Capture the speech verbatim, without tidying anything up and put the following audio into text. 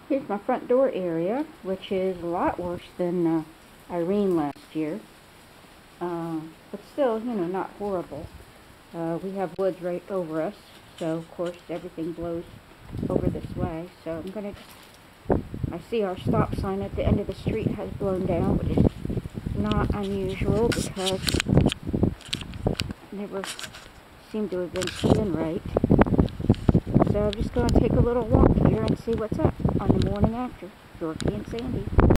Here's my front door area, which is a lot worse than uh, Irene last year. Uh, but still, you know, not horrible. Uh, we have woods right over us, so of course everything blows over this way. So I'm going to just, I see our stop sign at the end of the street has blown down, which is not unusual because it never seemed to have been put in right. So I'm just going to take a little walk here and see what's up on the morning after. Dorothy and Sandy.